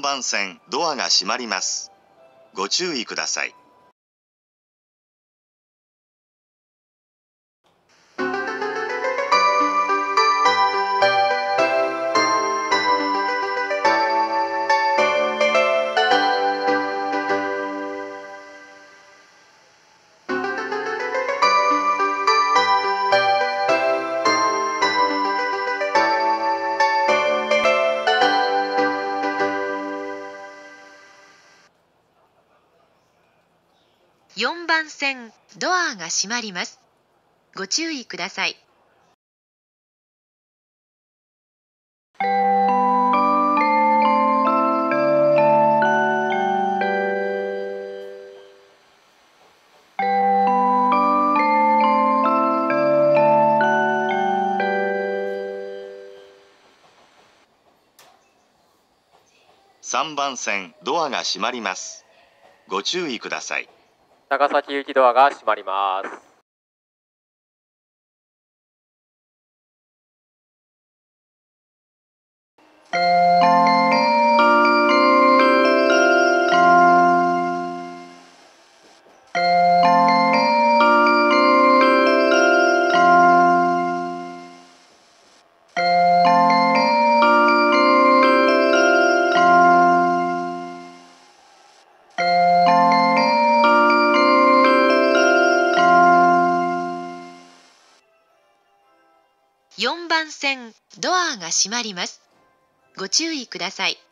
番線ドアが閉まります。ご注意ください。 4番線ドアが閉まります。ご注意ください。 3番線ドアが閉まります。ご注意ください。 長崎行きドアが閉まります。 4番線ドアが閉まります。ご注意ください。